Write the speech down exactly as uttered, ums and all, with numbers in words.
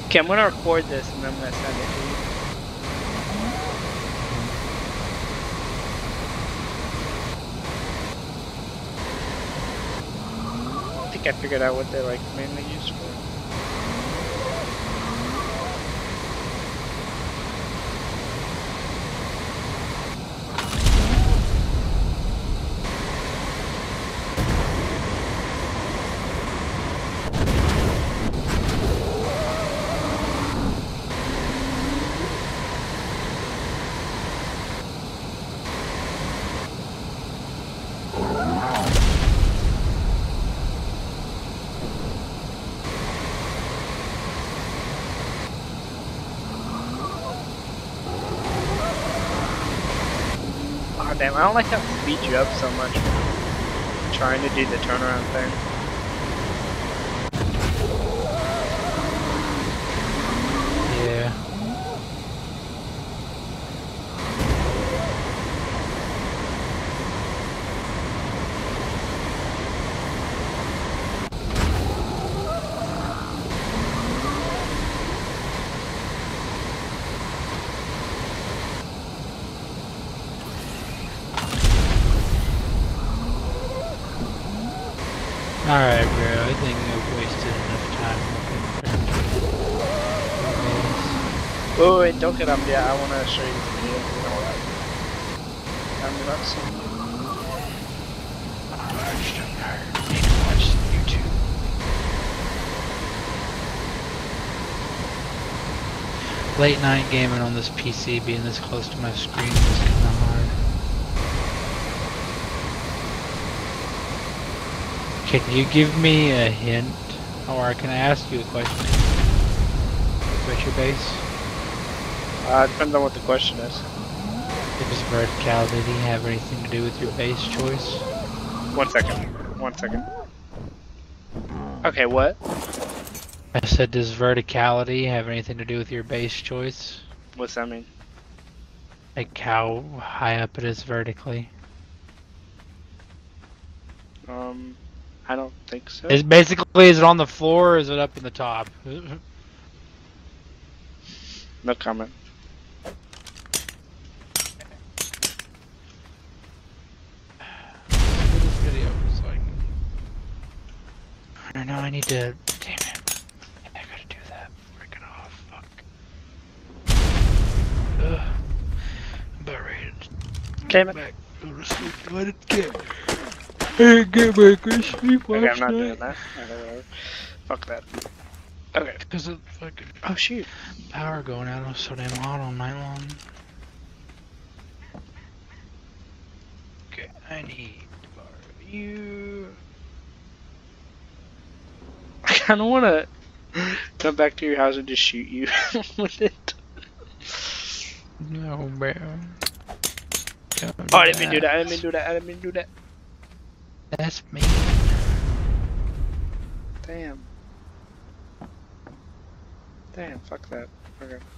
Okay, I'm gonna record this and then I'm gonna send it to you. I think I figured out what they're like mainly used for. Oh damn, I don't like how it speeds you up so much. Trying to do the turnaround thing. Yeah. Alright, bro, I think I've wasted enough time looking for Oh wait, don't get up yet. I want to show you the video. You know what? I'm not seeing you. Oh, I'm just tired. I need to watch some YouTube. Late night gaming on this P C, being this close to my screen is kind of hard. Can you give me a hint, or can I ask you a question about your base? Uh, depends on what the question is. Does verticality have anything to do with your base choice? One second. One second. Okay, what? I said, does verticality have anything to do with your base choice? What's that mean? Like how high up it is vertically? Um, I don't think so. Is basically, is it on the floor or is it up in the top? No comment. This video was like, I don't know. I need to. Damn it! I gotta do that. Break it off. Fuck. Ugh. I'm about ready to Damn it. back, go to sleep. Let it get. I get back to sleep last Okay, I'm not night. doing that. Okay, whatever. Fuck that. Okay. Because of fucking Oh shoot. power going out so damn hot all night long. Okay, I need to borrow you. I kind of want to come back to your house and just shoot you with it. No, bro. Don't Oh, I didn't mean to do that. I didn't mean to do that. I didn't mean to do that. That's me. Damn. Damn, fuck that. Okay.